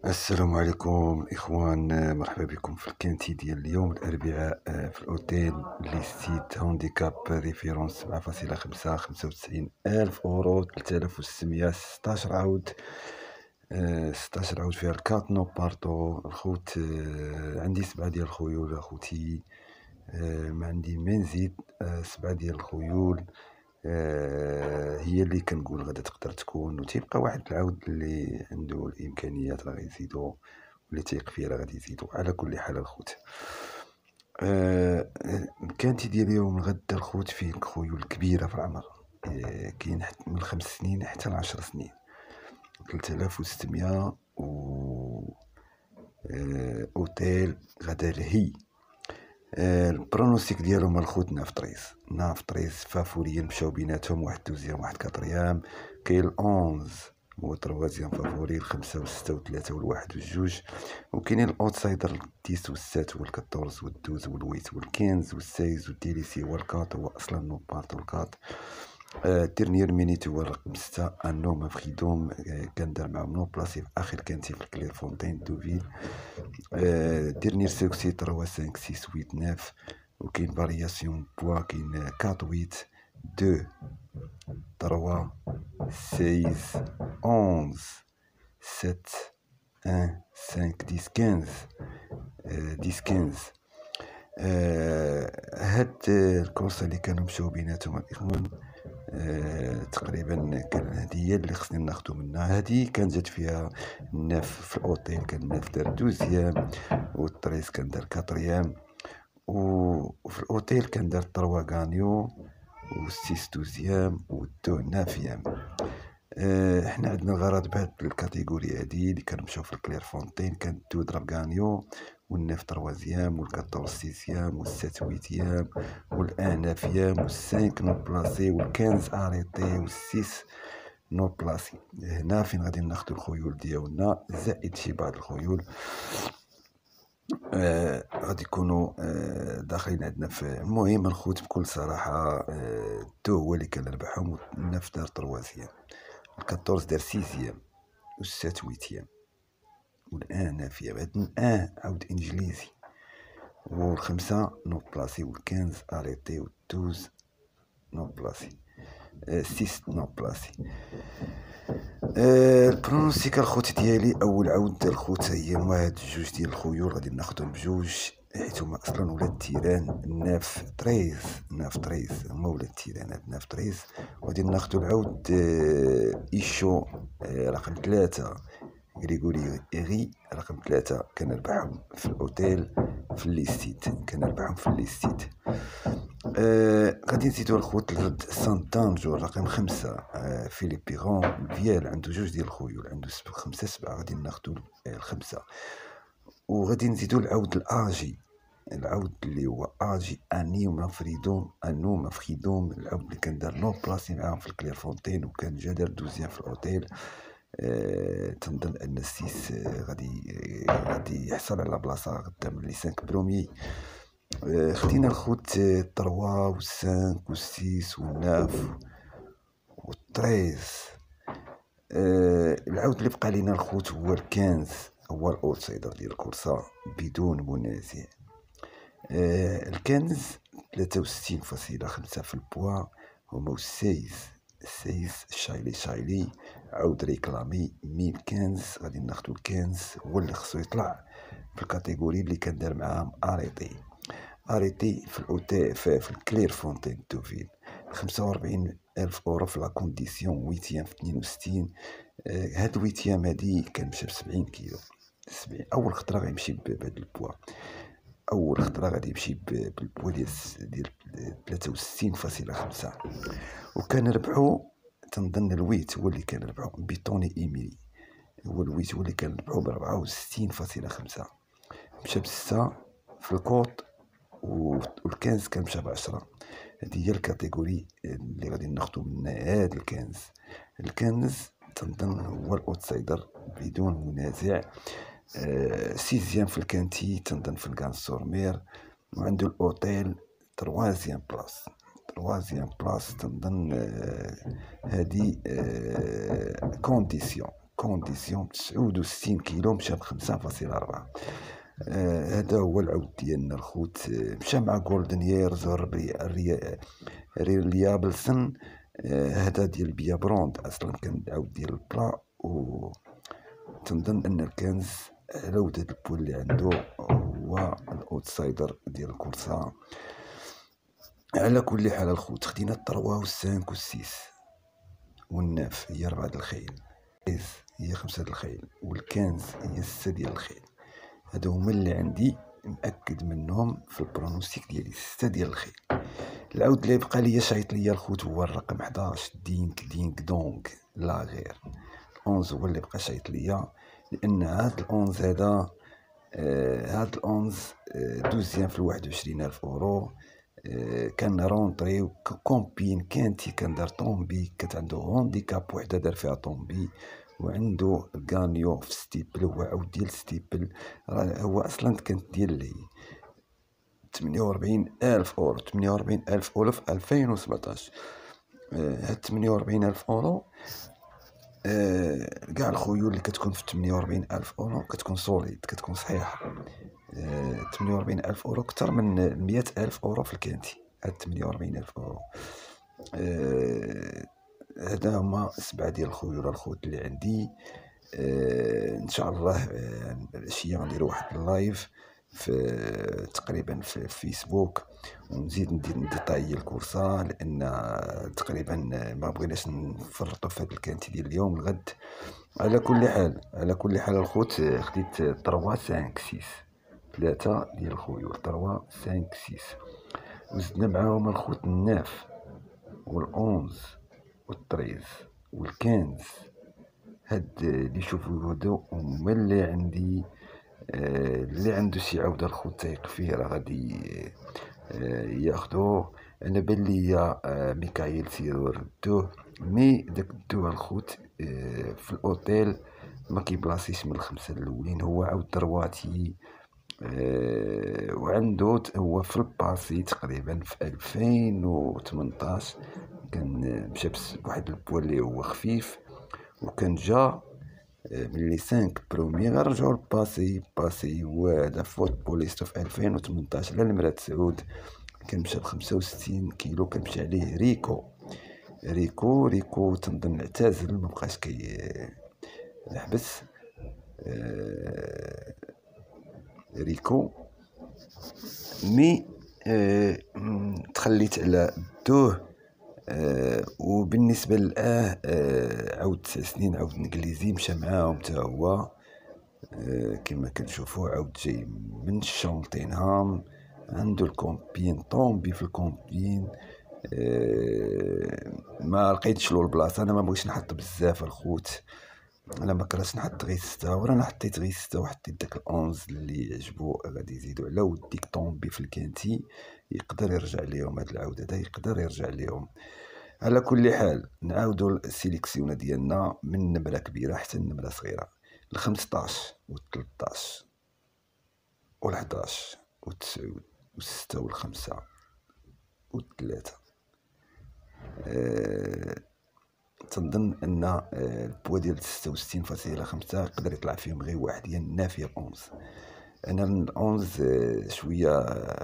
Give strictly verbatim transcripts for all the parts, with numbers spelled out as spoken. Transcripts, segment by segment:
السلام عليكم اخوان، مرحبا بكم في الكانتي ديال اليوم الاربعاء في الاوتيل لي ستيت هانديكاب ريفيرونس سبعة فاصلة خمسة خمسة وتسعين الف اورو ثلاثة آلاف وستمية ستاش عاود. آه، ستاش عاود فيها الكات نو بارتو الخوت. آه، عندي سبعة ديال الخيول اخوتي. آه، ما عندي ما نزيد. آه، سبعة ديال الخيول. آه، هي اللي كنقول غادا تقدر تكون، وتيبقى واحد العاود اللي عنده الامكانيات راه غيزيدو، واللي تيق فيه راه غادي يزيدو. على كل حال الخوت، آه كانت ديال اليوم الغد الخوت فيه خيول كبيره في العمر. آه كاين من خمس سنين حتى لعشر سنين، ثلاثة آلاف وستمية و آه اوتيل غدا لهي. آه البرونوستيك ديالهم الخوت ناف طريس ناف طريس فافوريا مشاو بيناتهم واحد دوزيام واحد كاتريام. كاين الأونز هو تروازيام فافوري، الخمسة والستة والثلاثة والواحد والجوج، وكاينين الأوتسايدر التيس والسات والكاتورز والدوز والويت والكينز والسايز والديليسي والكات. هو أصلا نو بارت والكات. آه تيرنير مينيت هو الرقم ستة، انو مفخيدوم. آه كندار معاهم نو بلاسي في اخر كانتي في كلير فونتين دوفيل. آه ديرنير سوكسي تروا سانك سيس ويت ناف. وكاين فارياسيون بوا، كاين أربعة ويت دو تروا سيز أونز سات واحد خمسة ديس خمسة. آه ديس خمسة. آه هاد الكورسة اللي كانوا مشاو بيناتهم الإخوان، آه تقريبا كان هادي هي اللي خصني ناخدو منها. هادي كان جات فيها الناف في الاوتيل، كان الناف دار دوزيام، والطريس كان دار كاتريام، وفي الاوتيل كان دار تروا غانيو وستيس دوزيام ودو نافيام. آه حنا عندنا الغرض بهاد الكاتيجوري هادي اللي كنمشاو في الكلير فونتين، كان دو ضرب غانيو، والناف تروازيام، والكاتورز سيزيام، والسات ويتيام، والان نافيام، والسانك نو بلاسي، والكانز اريتي، والسيس نو بلاسي. هنا فين غادي ناخدو الخيول ديالنا زائد شي بعض الخيول. آه غادي يكونوا آه داخلين عندنا في. المهم الخوت بكل صراحة، آه دو هو اللي كان ربحهم، والناف دار تروازيام، الكاتورز دار سيزيام، والسات ويتيام، والان نافيام. هاد الان عاود انجليزي، والخمسة نو بلاسي، والكنز اريتي، والدوز نو بلاسي، آه سيس نو بلاسي. آه البرونوستيك الخوت ديالي اول عاود الخوت هي واحد جوج ديال الخيول غادي ناخدهم بجوج، حيت هما اصلا ولاد تيران. ناف طريز ناف طريز هما ولاد تيران، هاد ناف طريز. وغادي ناخدو العاود آه ايشو آه رقم ثلاثة، غريغوري إيغي رقم ثلاثة. كنربحهم في الأوتيل في الليستيت، كنربحهم في الليستيت. آه غادي نزيدو الخوت الغد سانتانجو رقم خمسة. آه فيليب بيغون فيال عنده جوج ديال الخيول، عنده سب خمسة سبعة، غادي ناخدو الخمسة. وغادي نزيدو العود الآجي، العود اللي هو اجي اني ومفريدوم انو مفخيدوم، العود اللي كان دار نو بلاسي معاهم في الكلير فونتين، وكان جا دار دوزيام في الاوتيل. آه تنظن ان السيس آه غادي آه غادي يحصل على بلاصه قدام لي سانك بروميي. آه خدينا الخوت آه تروا والسانك والسيس والناف والتريز. آه العود اللي بقى لينا الخوت هو الكنز، هو الاوتسايدر ديال الكورسه بدون منازع. آه الكنز ثلاثة وستين فاصلة خمسة في البوا، هما والسايز السايز شايلي شايلي عاود ريكلامي ميل كنز. غادي ناخدو الكنز، هو اللي خصو يطلع في الكاتيجوري اللي كندار معاهم اريتي. اريتي في الاوتيل في, في الكلير فونتين دوفيل خمسة وربعين الف اورو في لا كونديسيون ويتيام في اثنين وستين. آه هاد الويتيام هادي كنمشي بسبعين كيلو. سبعين اول خطره غيمشي بهاد البوا، اول خطره غادي يمشي بالبوا ديال ديال ثلاثة وستين فاصلة خمسة. وكان ربحو تنظن الويت هو اللي كان ربحو بيتوني ايميلي، هو الويت هو اللي كان ربحو ب أربعة وستين فاصلة خمسة. مشى بستة في الكوط، والكنز كان مشى بعشرة. هادي هي الكاتيجوري اللي غادي ناخدو من هاد الكنز. الكنز تنظن هو الاوتسايدر بدون منازع. آه سيزيام في الكانتي تنظن في الكان سورمير، وعنده الاوتيل تروازيام بلاص تروازيام بلاص تنظن. آه هادي آه كونديسيون كونديسيون تسعة وستين كيلو مشى بخمسة فاصلة أربعة. آه هذا هو العود ديالنا الخوت. آه مشى مع جولدن ييرز ريليابلسن. آه هذا ديال بيا بروند اصلا كان العود ديال البلا، و تنظن ان الكنز على ود هاد البول اللي عنده هو الاوتسايدر ديال الكورسا. على كل حال الخوت، خدينا الطروا والسانك والسيس والناف هي ربعة د الخيل، هي خمسة د الخيل، والكنز هي ستة ديال الخيل. هادو هما اللي عندي مأكد منهم في البرونوستيك ديالي، ستة ديال الخيل. العود اللي بقى ليا شايط ليا الخوت هو الرقم حداش، دينك دينك دونك لا غير. الأونز هو اللي بقى شايط ليا، لأن هاد الأونز هذا آه هاد الأونز آه دوزيام في الواحد وعشرين ألف أورو. آه كان رونطري كومبين كانتي كان دار طومبي، كانت عنده هونديكاب وحدة دار فيها طومبي، وعنده غانيو في ستيبل، هو عود ديال ستيبل. هو أصلا كانت ديال لي ثمانية وأربعين ألف أورو، ثمانية وأربعين ألف أورو في ألفين وسبعطاش. آه هاد ثمانية وأربعين ألف أورو كاع آه الخيول اللي كتكون في ثمانية وأربعين ألف أورو كتكون سوليد، كتكون صحيحة. آه ثمانية وأربعين ألف أورو كتر من مية ألف أورو في الكانتي. هاد ثمانية وأربعين ألف أورو آه هذا هما سبعة ديال الخيول الخوت اللي عندي. آه ان شاء الله آه العشية غنديرو واحد اللايف في تقريبا في الفيسبوك، ونزيد ندير ديطاي الكورسا، لان تقريبا ما بغيناش نفرطوا في هذا الكانتي ديال اليوم الغد. على كل حال على كل حال الخوت، خديت طروا خمسة ستة ثلاثة ديال الخيول، طروا خمسة ستة، وزدنا معاهم الخوت الناف والأونز والطريز والكنز. هاد اللي شوفوا هادو هما اللي عندي. آه اللي عنده شي عودة الخوت تايق فيه راه غادي آه ياخدوه. انا بان ليا آه ميكايل سيرو ردوه، مي داك دوه الخوت آه في الاوتيل ما كيبلاصيش من الخمسه الاولين. هو عاود درواتي آه وعنده هو في الباسي تقريبا في ألفين وثمنطاش كان مشى بواحد البوال اللي هو خفيف، وكان جا ملي خمسة برومي غنرجعو للباسي. باسي هو هذا فوت بوليستو في ألفين وثمنطاش على المراد سعود، كان مشى بخمسة وستين كيلو، كان مشى عليه ريكو ريكو ريكو تنظن اعتزل مبقاش كي نحبس. آه ريكو مي آه تخليت على دوه. آه وبالنسبة للآه آه عاود تسع سنين عاود انجليزي مشى معاهم تا هو. آه كما كنشوفو عاود جاي من شونطينهام، عنده الكومبين طومبي في الكومبين. آه ما لقيتش له البلاصه، انا ما بغيتش نحط بزاف الخوت، انا ما كرهتش نحط غير ستة، ورانا حطيت غير ستة وحطيت داك الأونز اللي عجبو غادي يزيدو على وديك طومبي في الكانتي، يقدر يرجع ليهم هاد العود هذا، يقدر يرجع ليهم. على كل حال نعاودو السيليكسيون ديالنا من نمره كبيره حتى النمره صغيره، الخمسطاش والتلطاش والحداش والتسعود والستة والخمسة والثلاثة. أه تنظن ان أه البوا ديال ستة وستين فاصلة خمسة يقدر يطلع فيهم غير واحد، هي النافية الأونز. انا من الأونز أه شويه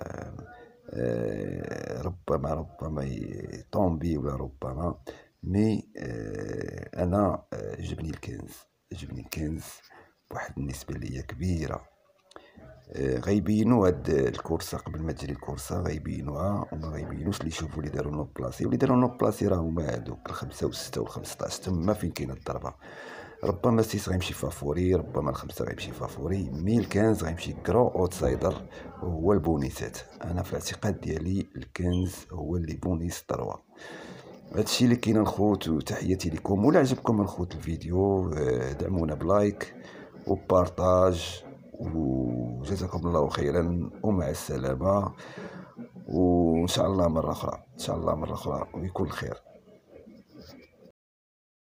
أه ربما ربما يطومبي ولا ربما مي أه انا عجبني الكنز، عجبني الكنز بواحد النسبه اللي هي كبيره. آه غيبينوا هاد الكورسه قبل ما تجري الكورسه، غيبينوها وما غيبينوش اللي يشوفوا اللي داروا نوب بلاصي. واللي داروا نوب بلاصي راه هما هادوك الخمسه والسته والخمسطاش، تما فين كاينه الضربه. ربما السيس غيمشي فافوري، ربما الخمسه غيمشي فافوري، مي الكنز غيمشي كرو اوتسايدر وهو البونيسات. انا في الاعتقاد ديالي الكنز هو اللي بونيس الثروه. هادشي اللي كاين الخوت، وتحياتي لكم. ولا عجبكم الخوت الفيديو دعمونا بلايك وبارطاج، وجزاكم الله خيرا ومع السلامة، وإن شاء الله مرة أخرى، إن شاء الله مرة أخرى ويكون الخير.